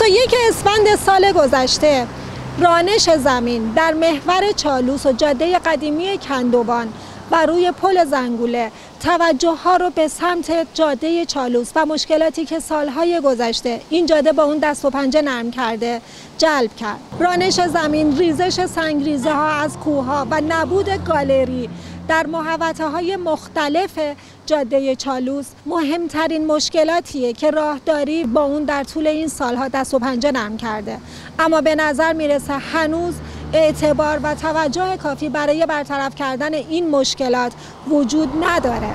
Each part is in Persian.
21 اسفند سال گذشته رانش زمین در محور چالوس و جاده قدیمی کندوان و روی پل زنگوله توجه ها رو به سمت جاده چالوس و مشکلاتی که سالهای گذشته این جاده با اون دست و پنجه نرم کرده جلب کرد. رانش زمین، ریزش سنگریزه ها از کوه ها و نبود گالری در محوطه های مختلف جاده چالوس مهمترین مشکلاتیه که راهداری با اون در طول این سالها دست و پنجه نرم کرده، اما به نظر میرسه هنوز اعتبار و توجه کافی برای برطرف کردن این مشکلات وجود نداره.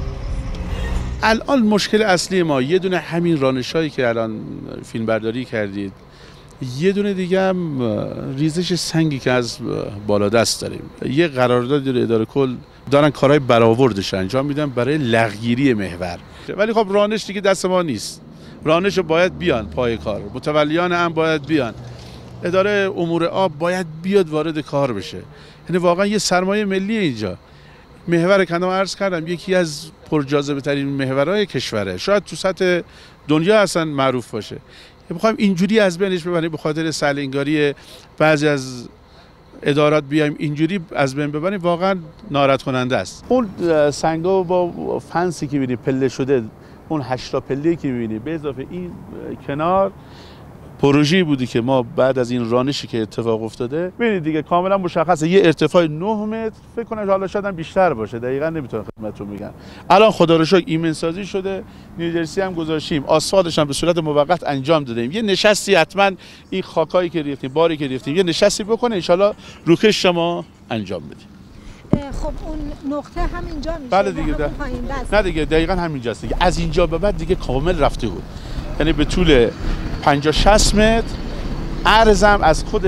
الان مشکل اصلی ما یه دونه همین رانشایی که الان فیلم برداری کردید، یه دونه دیگه هم ریزش سنگی که از بالا دست داریم. یه قرارداد اداره کل دارن کارهای برآوردش انجام میدن برای لغگیری محور، ولی خب رانش دیگه دست ما نیست. رانش باید بیان پای کار، متولیان هم باید بیان، اداره امور آب باید بیاد وارد کار بشه. یعنی واقعا یه سرمایه ملی اینجا. محور کندوان عرض کردم یکی از پرجاذبه ترین محورهای کشوره، شاید تو سطح دنیا اصلا معروف باشه. میخوایم اینجوری از بینش ببریم، به خاطر سهل‌انگاری بعضی از ادارات بیایم اینجوری از بین ببریم، واقعا ناراحت کننده است. اون سنگا با فنسی که می‌بینی پله شده، اون 8 پله‌ای که می‌بینی به اضافه این کنار، پروژه‌ای بودی که ما بعد از این رانشی که اتفاق افتاده ببینید دیگه کاملا مشخصه. یه ارتفاع 9 متر فکر کنم حالا شاید هم بیشتر باشه، دقیقاً نمیتونم خدمتتون بگم. الان خدا رو شکر ایمن سازی شده، نیوجرسی هم گذاشتیم، آسفالتش هم به صورت موقت انجام دادیم. یه نشستی حتما این خاکایی که ریختیم، باری که ریختیم، یه نشستی بکنه ان شاءالله روکش شما انجام بدیم. خب اون نقطه همینجا میشه. بله دیگه نه دیگه دقیقاً همینجاست دیگه. از اینجا به بعد دیگه کامل رفته بود، یعنی به طول 50-60 متر، عرضم از خود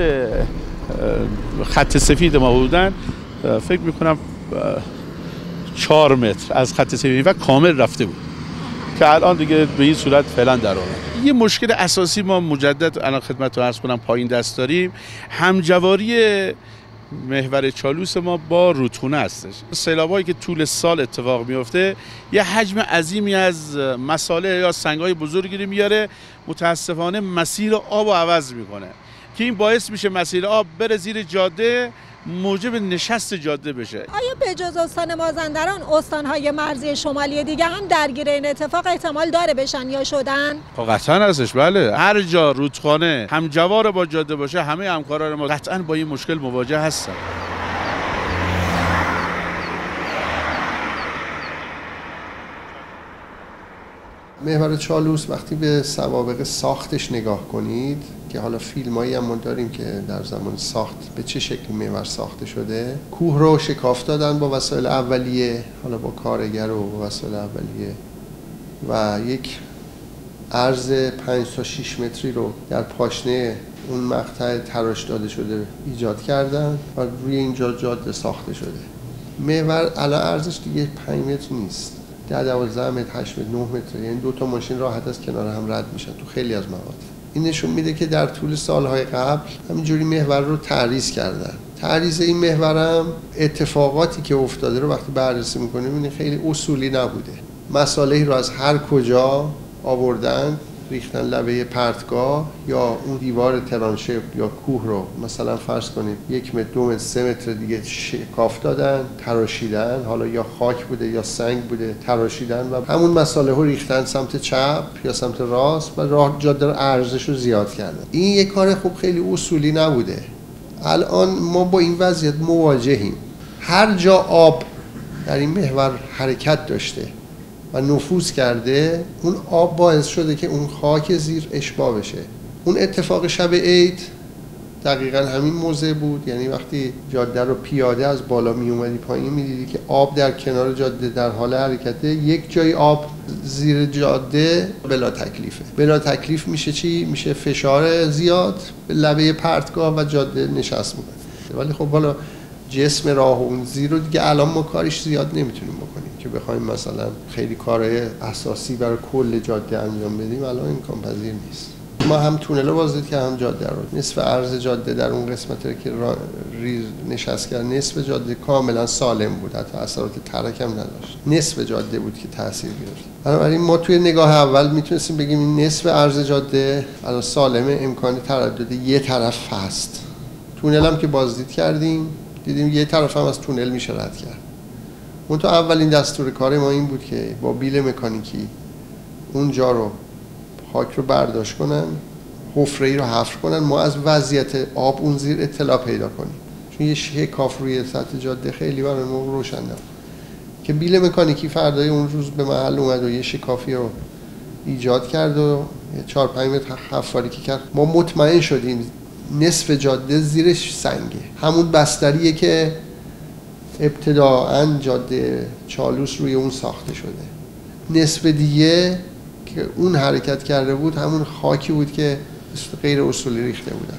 خط سفید ما بودن فکر میکنم 4 متر از خط سفید و کامل رفته بود که الان دیگه به این صورت فعلا در آمد. یه مشکل اساسی ما مجدد الان خدمت رو عرض کنم پایین دست داریم، همجواری محور چالوس ما با رودخونه هستش. سیلابایی که طول سال اتفاق میفته یه حجم عظیمی از مساله یا سنگ‌های بزرگی رو میاره، متاسفانه مسیر آب رو عوض میکنه که این باعث میشه مسیر آب بره زیر جاده، موجب نشست جاده بشه. آیا به جز استان مازندران استان‌های مرزی شمالی دیگه هم درگیر این اتفاق احتمال داره بشن یا شدن؟ قطعاً هستش، بله. هر جا رودخانه همجوار با جاده باشه همه همکاران ما قطعاً با این مشکل مواجه هستن. محور چالوس وقتی به سوابق ساختش نگاه کنید که حالا فیلمایی هم ما داریم که در زمان ساخت به چه شکلی محور ساخته شده، کوه رو شکاف دادن با وسایل اولیه، حالا با کارگر و با وسایل اولیه، و یک عرض 5 تا 6 متری رو در پاشنه اون مقطع تراش داده شده ایجاد کردن و روی اینجا جاده ساخته شده. محور الان عرضش دیگه 5 متر نیست، 12 متر، 8 متر، 9 متر، یعنی 2 تا ماشین راحت از کنار هم رد میشن تو خیلی از مواقع. این نشون میده که در طول سالهای قبل همینجوری محور رو تعریض کردن. تعریض این محورم اتفاقاتی که افتاده رو وقتی بررسی میکنیم میبینیم خیلی اصولی نبوده. مسائلی رو از هر کجا آوردن، ریختن لبه پرتگاه یا اون دیوار ترانشه یا کوه رو مثلا فرض کنید 1 متر، 2 متر، 3 متر دیگه شکاف دادن، تراشیدن، حالا یا خاک بوده یا سنگ بوده، تراشیدن و همون مساله رو ریختن سمت چپ یا سمت راست و راه جاده رو ارزش رو زیاد کردن. این یک کار خوب خیلی اصولی نبوده. الان ما با این وضعیت مواجهیم. هر جا آب در این محور حرکت داشته و نفوذ کرده، اون آب باعث شده که اون خاک زیر اشباع بشه. اون اتفاق شب عید دقیقاً همین موضع بود، یعنی وقتی جاده رو پیاده از بالا می اومدی پایین می دیدی که آب در کنار جاده در حال حرکته، یک جای آب زیر جاده بلا تکلیفه. بلا تکلیف میشه چی؟ میشه فشار زیاد به لبه پرتگاه و جاده نشست میکنه. ولی خب حالا جسم راه اون زیر رو دیگه الان ما کارش زیاد نمیتونیم بکنیم که بخوایم مثلا خیلی کارهای اساسی برای کل جاده انجام بدیم، الان امکان پذیر نیست. ما هم تونل رو بازدید که هم جاده رو. نصف عرض جاده در اون قسمتی که ریز نشست کرد، نصف جاده کاملا سالم بود، حتی اثرات ترک هم نداشت. نصف جاده بود که تاثیر گرفت. بنابراین ما توی نگاه اول میتونستیم بگیم این نصف عرض جاده الان سالمه، امکان تردد یه طرف هست. تونل هم که بازدید کردیم دیدیم یه طرف هم از تونل میشه رد کرد. اون تو اولین دستور کار ما این بود که با بیل مکانیکی اونجا رو خاک رو برداشت کنن، حفره‌ای رو حفر کنن، ما از وضعیت آب اون زیر اطلاع پیدا کنیم، چون یه شکاف روی سطح جاده خیلی برای ما روشن نبود. که بیل مکانیکی فردای اون روز به محل اومد و یه شکافی رو ایجاد کرد و 4-5 متر حفاری که کرد. ما مطمئن شدیم نصف جاده زیرش سنگه، همون بستریه که ابتداعاً جاده چالوس روی اون ساخته شده. نصف دیگه که اون حرکت کرده بود همون خاکی بود که غیر اصولی ریخته بودن.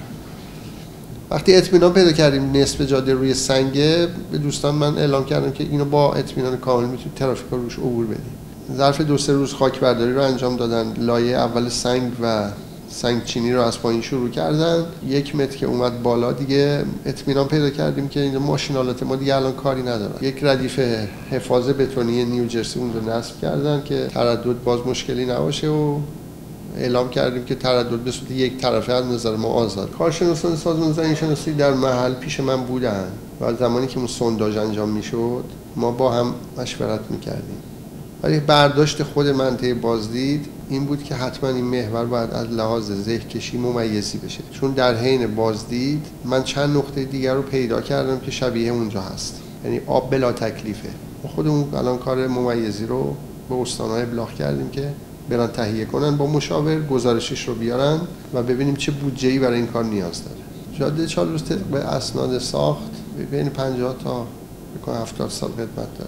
وقتی اطمینان پیدا کردیم نصف جاده روی سنگه، به دوستان من اعلام کردم که اینو با اطمینان کامل میتونید ترافیک رو روش عبور بدیم. ظرف 2-3 روز خاک برداری رو انجام دادن، لایه اول سنگ و سنگ چینی رو از پایین شروع کردن. 1 متر که اومد بالا دیگه اطمینان پیدا کردیم که این ماشینالات ما دیگه الان کاری ندارن. یک ردیف حفاظ بتونی نیوجرسی اون رو نصب کردن که تردد باز مشکلی نباشه و اعلام کردیم که تردد به صورت یک طرفه از نظر ما آزاد. کارشناسان سازمان زمین‌شناسی در محل پیش من بودن و زمانی که اون سونداژ انجام میشد ما با هم مشورت میکردیم. ولی برداشت خود منطقه بازدید این بود که حتما این محور باید از لحاظ زهکشی ممیزی بشه، چون در حین بازدید من چند نقطه دیگر رو پیدا کردم که شبیه اونجا هست، یعنی آب بلا تکلیفه. خودمون الان کار ممیزی رو به استان‌های ابلاغ کردیم که برن تهیه کنن، با مشاور گزارشش رو بیارن و ببینیم چه بودجه‌ای برای این کار نیاز داره. جاده چالوس طبق اسناد ساخت بین 50 تا 70 سال قدمت داره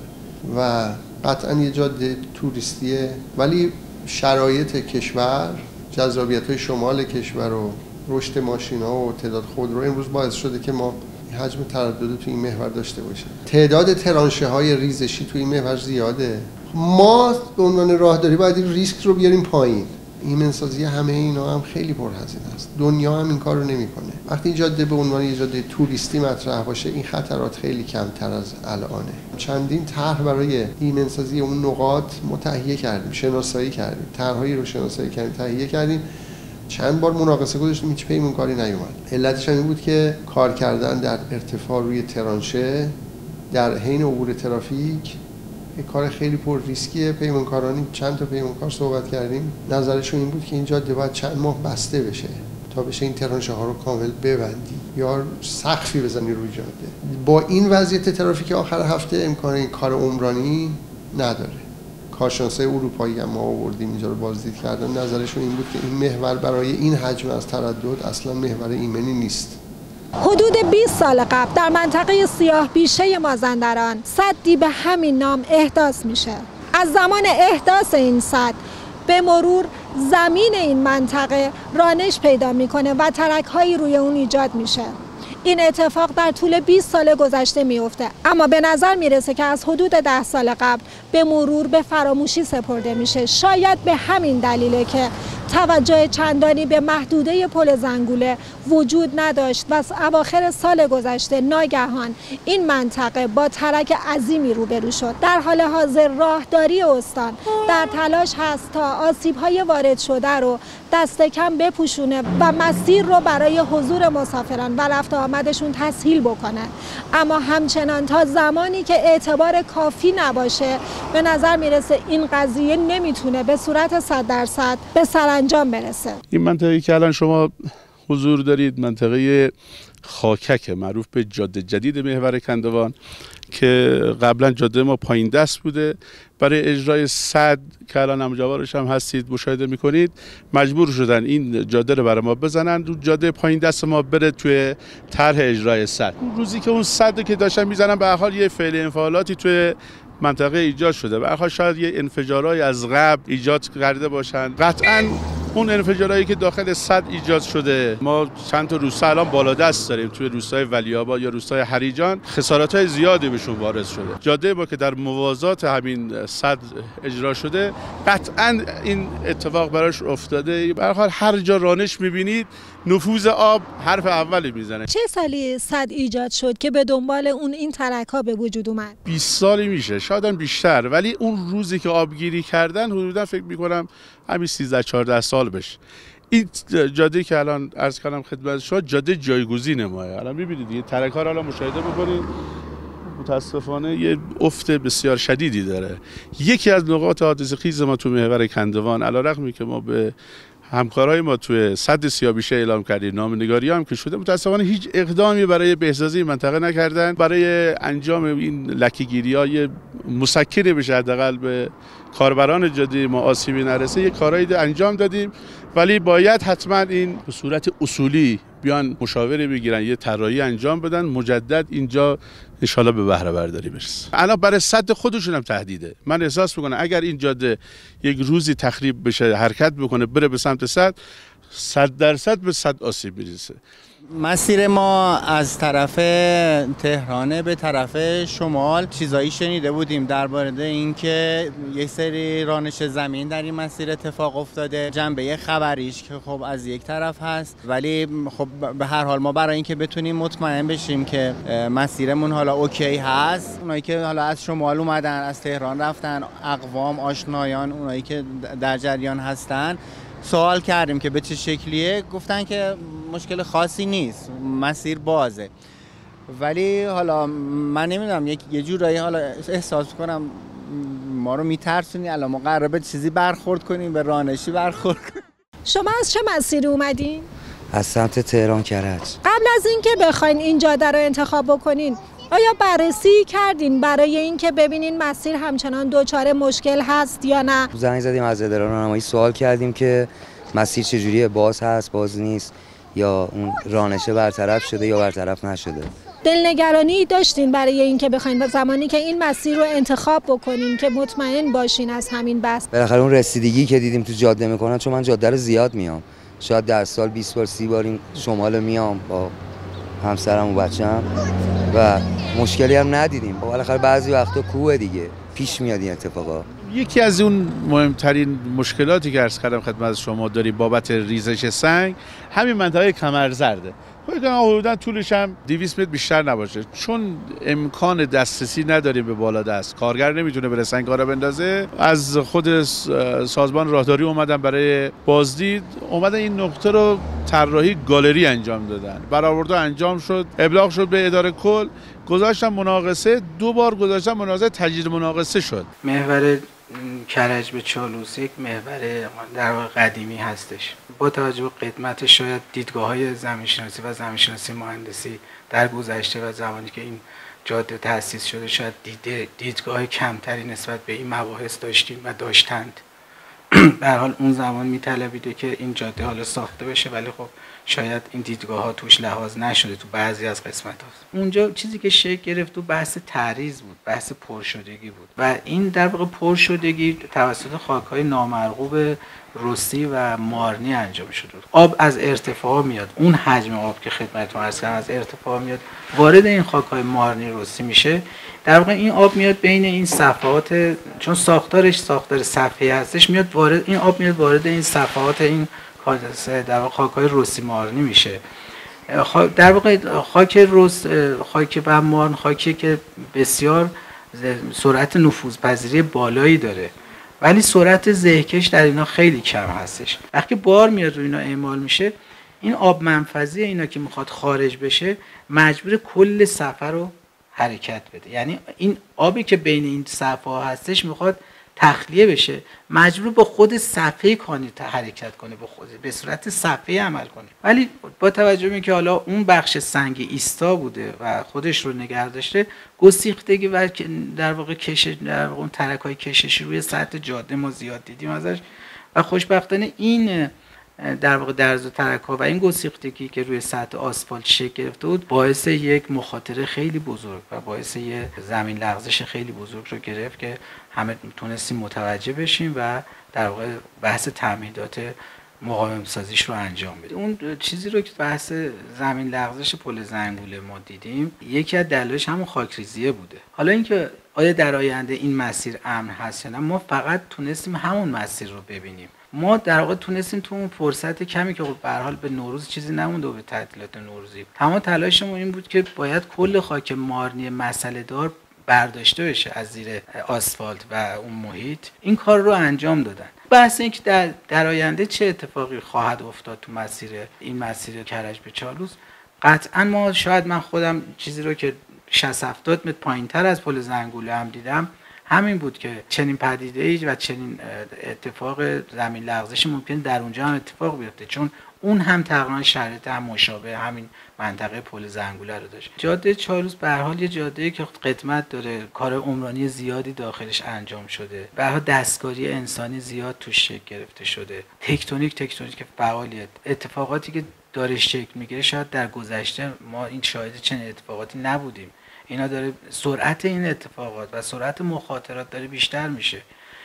و قطعاً یه جاده توریستیه، ولی شرایط کشور، جذابیت‌های شمال کشور و رشد ماشینا و تعداد خودرو امروز باعث شده که ما حجم تردد تو این محور داشته باشیم. تعداد ترانشه‌های ریزشی تو این محور زیاده. ما به عنوان راهداری باید این ریسک رو بیاریم پایین. ایمنسازی همه اینا هم خیلی پرهزینه است. دنیا هم این کار رو نمی‌کنه. وقتی این جاده به عنوان یه جاده توریستی مطرح باشه این خطرات خیلی کمتر از الانه. چندین طرح برای ایمنسازی اون نقاط تهیه کردیم، شناسایی کردیم، طرح‌هایی رو شناسایی کردیم، تهیه کردیم. چند بار مناقصه گذاشتیم هیچ پیمانکاری نیومد. علتش این بود که کار کردن در ارتفاع روی ترانشه در حین عبور ترافیک یک کار خیلی پر ریسکیه. پیمانکارانی چند تا پیمانکار صحبت کردیم، نظرشون این بود که این جاده باید چند ماه بسته بشه تا بشه این ترانشه ها رو کامل ببندی یا سقفی بزنی روی جاده. با این وضعیت ترافیک آخر هفته امکان این کار عمرانی نداره. کارشناسای اروپایی هم ما آوردیم اینجا رو بازدید کردن، نظرشون این بود که این محور برای این حجم از تردد اصلا محور ایمنی نیست. حدود 20 سال قبل در منطقه سیاه بیشه مازندران سدی به همین نام احداث میشه. از زمان احداث این سد به مرور زمین این منطقه رانش پیدا میکنه و ترک‌هایی روی اون ایجاد میشه. این اتفاق در طول 20 سال گذشته میفته، اما به نظر میرسه که از حدود 10 سال قبل به مرور به فراموشی سپرده میشه. شاید به همین دلیله که توجه چندانی به محدوده پل زنگوله وجود نداشت و از اواخر سال گذشته ناگهان این منطقه با ترک عظیمی روبرو شد. در حال حاضر راهداری استان در تلاش هست تا آسیب‌های وارد شده رو دست کم بپوشونه و مسیر رو برای حضور مسافران و رفت آمدشون تسهیل بکنه، اما همچنان تا زمانی که اعتبار کافی نباشه به نظر میرسه این قضیه نمیتونه به صورت 100% به سرانجام برسه. این منطقه‌ای که الان شما حضور دارید منطقه خاکک معروف به جاده جدید محور کندوان که قبلا جاده ما پایین دست بوده. برای اجرای سد که الان همجوارش هم هستید مشاهده میکنید مجبور شدن این جاده رو برای ما بزنن رو جاده پایین دست ما بره توی طرح اجرای سد. روزی که اون سد که داشتن میزنن به هر حال یه فعل انفعالاتی توی منطقه ایجاد شده، به هر حال شاید یه انفجارهای از قبل ایجاد کرده باشن. قطعاً اون انفجارهایی که داخل سد ایجاد شده، ما چند تا روستا الان بالادست داریم توی روستای ولی‌آباد یا روستای هریجان، خسارات‌های زیادی بهشون وارد شده. جاده ما که در موازات همین سد اجرا شده، قطعاً این اتفاق براش افتاده. به هر حال هر جا رانش می‌بینید نفوذ آب حرف اولی میزنه. چه سالی سد ایجاد شد که به دنبال اون این ترک‌ها به وجود اومد؟ 20 سالی میشه، شاید هم بیشتر، ولی اون روزی که آبگیری کردن حدودا فکر می‌کنم همین 13-14 سال بشه. این جاده که الان عرض کردم خدمت شما جاده جایگزین ماه. الان می‌بینید دیگه ترک‌ها رو الان مشاهده بکنید، متاسفانه یه افت بسیار شدیدی داره. یکی از نقاط حادثه‌خیز ما تو محور کندوان، علیرغمی که ما به همکارای ما توی سد سیاه‌بیشه اعلام کردیم، نامه‌نگاری هم که شده، متاسفانه هیچ اقدامی برای بهسازی منطقه نکردن. برای انجام این لکه‌گیری‌های مسکنی بشه حداقل به کاربران جاده ما آسیبی نرسه، یه کارایی انجام دادیم، ولی باید حتما این به صورت اصولی بیان مشاوره بگیرن، یه طراحی انجام بدن، مجدد اینجا ان شاءالله به بهره برداری برسه. الان برای سد خودشون هم تهدیده. من احساس میکنم اگر این جاده یک روزی تخریب بشه، حرکت بکنه، بره به سمت سد، 100% به سد آسیب میرسه. مسیر ما از طرف تهران به طرف شمال چیزایی شنیده بودیم درباره اینکه یک سری رانش زمین در این مسیر اتفاق افتاده. جنبه خبریش که خب از یک طرف هست، ولی خب به هر حال ما برای اینکه بتونیم مطمئن بشیم که مسیرمون حالا اوکی هست، اونایی که حالا از شمال اومدن، از تهران رفتن، اقوام، آشنایان، اونایی که در جریان هستن، سوال کردیم که به چه شکلیه. گفتن که مشکل خاصی نیست، مسیر بازه. ولی حالا من نمیدونم، یه جورایی حالا احساس کنم ما رو میترسونی، الان ما قراره به چیزی برخورد کنیم، به رانشی برخورد کنیم. شما از چه مسیری اومدین؟ از سمت تهران کرج. قبل از اینکه بخواین این جاده رو انتخاب بکنین، آیا بررسی کردین برای اینکه ببینین مسیر همچنان دچار مشکل هست یا نه؟ زنگ زدیم از اداره راهنمایی، سوال کردیم که مسیر چجوریه، باز هست، باز نیست، یا اون رانشه برطرف شده یا برطرف نشده. دلنگرانی داشتین برای اینکه بخواین زمانی که این مسیر رو انتخاب بکنین که مطمئن باشین از همین بس؟ بالاخره اون رسیدگی که دیدیم تو جاده میکنن، چون من جاده رو زیاد میام، شاید در سال 20 بار 30 بار این شمال میام با همسرم و بچه‌م و مشکلی هم ندیدیم. بالاخره بعضی وقتا کوه دیگه پیش میاد این اتفاقا. یکی از اون مهمترین مشکلاتی که عرض کردم خدمت شما داریم بابت ریزش سنگ، همین منطقه کمرزرده. حدودا طولش هم 200 متر بیشتر نباشه، چون امکان دسترسی نداریم به بالادست، کارگر نمیتونه بره سنگ‌ها رو بندازه. از خود سازمان راهداری اومدن برای بازدید، اومدن این نقطه رو طراحی گالری انجام دادن، برآورده انجام شد، ابلاغ شد به اداره کل، گذاشتن مناقصه، 2 بار گذاشتن مناقصه، تجدید مناقصه شد. محور کرج به چالوس یک محور در واقع قدیمی هستش. با توجه به قدمتش شاید دیدگاه‌های زمین‌شناسی و زمین‌شناسی مهندسی در گذشته و زمانی که این جاده تأسیس شده شاید دیدگاه کمتری نسبت به این مباحث داشتیم و داشتند. به هر حال اون زمان می‌طلبیده که این جاده حالا ساخته بشه، ولی خب شاید این دیدگاه‌ها توش لحاظ نشده تو بعضی از قسمت‌ها. اونجا چیزی که شکل گرفت تو بحث تعریض بود، بحث پرشدگی بود و این در واقع پرشدگی توسط خاک‌های نامرغوب رسی و مارنی انجام شده. آب از ارتفاع میاد، اون حجم آب که خدمتتون عرض کردم از ارتفاع میاد، وارد این خاک‌های مارنی رسی میشه. در واقع این آب میاد بین این صفحات، چون ساختارش ساختار صفحه‌ای هستش، میاد وارد این آب میاد وارد این صفحات این در واقع خاک‌های رسی مارنی میشه. در واقع خاک مارن خاکی که بسیار سرعت نفوذپذیری بالایی داره، ولی سرعت زهکش در اینا خیلی کم هستش. وقتی بار میاد رو اینا اعمال میشه، این آب منفذی اینا که میخواد خارج بشه مجبور کل صفحه رو حرکت بده. یعنی این آبی که بین این صفحه ها هستش میخواد تخلیه بشه، مجبور با خود صفحه کانی حرکت کنه، به صورت صفحه عمل کنه. ولی با توجه به اینکه حالا اون بخش سنگ ایستا بوده و خودش رو نگه داشته، گسیختگی و در واقع در واقع اون ترک‌های کششی روی سطح جاده ما زیاد دیدیم ازش و خوشبختانه این در واقع درز و ترک‌ها و این گسیختگی که روی سطح آسفالت شکل گرفته بود باعث یک مخاطره خیلی بزرگ و باعث یک زمین لغزش خیلی بزرگ رو گرفت که همه تونستیم متوجه بشیم و در واقع بحث تعمیدات مقاوم سازیش رو انجام بده. اون چیزی رو که بحث زمین لغزش پل زنگوله ما دیدیم، یکی از دلایلش همون خاکریزیه بوده. حالا اینکه آیا در آینده این مسیر امن هست یا نه، ما فقط تونستیم همون مسیر رو ببینیم. ما در واقع تونستیم تو اون فرصت کمی که به هر حال به نوروز چیزی نمونده و به تعطیلات نوروزی، تمام تلاشمون این بود که باید کل خاک مارنی مسئله دار برداشته بشه از زیر آسفالت و اون محیط. این کار رو انجام دادن. بحث این که در آینده چه اتفاقی خواهد افتاد تو این مسیر کرج به چالوس، قطعا ما شاید من خودم چیزی رو که 60-70 متر پایین‌تر از پل زنگوله هم دیدم همین بود که چنین پدیده‌ای و چنین اتفاق زمین لغزشی ممکن در اونجا هم اتفاق بیفته، چون اون هم تقریبا شرایط هم مشابه همین منطقه پل زنگوله رو داشت. جاده چالوس به هر حال یه جاده‌ای که قدمت داره، کار عمرانی زیادی داخلش انجام شده، به هر حال دستکاری انسانی زیاد توش شکل گرفته شده، تکتونیک که فعالیت، اتفاقاتی که داره شکل میگیره شاید در گذشته ما این شاهد چنین اتفاقاتی نبودیم. اینا داره سرعت این اتفاقات و سرعت مخاطرات داره بیشتر میشه.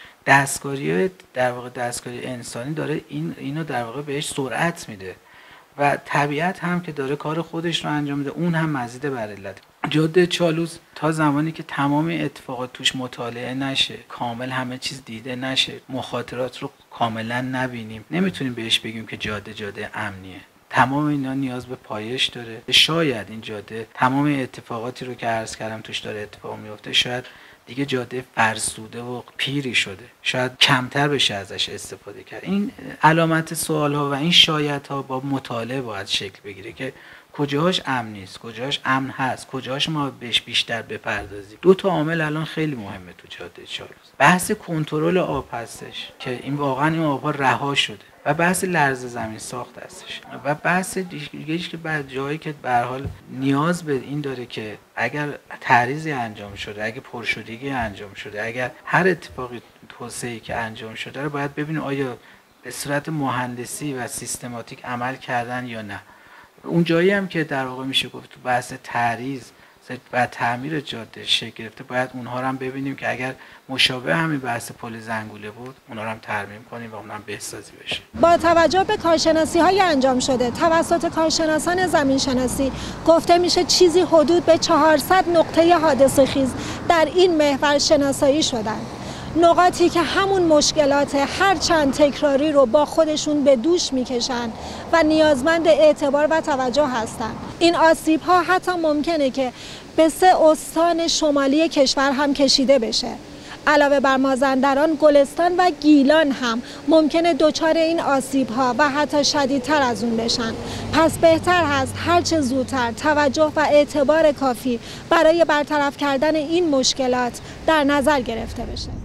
دستکاری در واقع دستکاری انسانی داره اینو در واقع بهش سرعت میده و طبیعت هم که داره کار خودش رو انجام میده، اون هم مزید بر علت. جاده چالوس تا زمانی که تمام اتفاقات توش مطالعه نشه، کامل همه چیز دیده نشه، مخاطرات رو کاملا نبینیم، نمیتونیم بهش بگیم که جاده امنیه. تمام اینا نیاز به پایش داره. شاید این جاده تمام اتفاقاتی رو که عرض کردم توش داره اتفاق میفته، شاید دیگه جاده فرسوده و پیری شده، شاید کمتر بشه ازش استفاده کرد. این علامت سوال ها و این شاید ها با مطالعه باید شکل بگیره که کجاش امن نیست، کجاش امن هست، کجاش ما بهش بیشتر بپردازیم. 2 تا عامل الان خیلی مهمه تو جاده چالوس. بحث کنترل آب هستش که این واقعا این آب‌ها رها شده و بحث لرزه زمین ساخت هستش و بحث دیگه که بعد جایی که به هر حال نیاز به این داره که اگر تعریضی انجام شده، اگه پرشدگی انجام شده، اگر هر اتفاقی توسعه‌ای که انجام شده رو باید ببینیم آیا به صورت مهندسی و سیستماتیک عمل کردن یا نه. اون جایی هم که در واقع میشه گفت تو بحث تعریض و تعمیر جاده شکل گرفته، باید اونها رو هم ببینیم که اگر مشابه همین بحث پل زنگوله بود اونها رو هم ترمیم کنیم و اونها هم بهسازی بشه. با توجه به کارشناسی‌های انجام شده توسط کارشناسان زمینشناسی، گفته میشه چیزی حدود به 400 نقطه حادثه‌خیز در این محور شناسایی شدند. نقاطی که همون مشکلات هر چند تکراری رو با خودشون به دوش میکشن و نیازمند اعتبار و توجه هستن. این آسیب ها حتی ممکنه که به 3 استان شمالی کشور هم کشیده بشه. علاوه بر مازندران، گلستان و گیلان هم ممکنه دچار این آسیب ها و حتی شدیدتر از اون بشن. پس بهتر هست هرچه زودتر توجه و اعتبار کافی برای برطرف کردن این مشکلات در نظر گرفته بشه.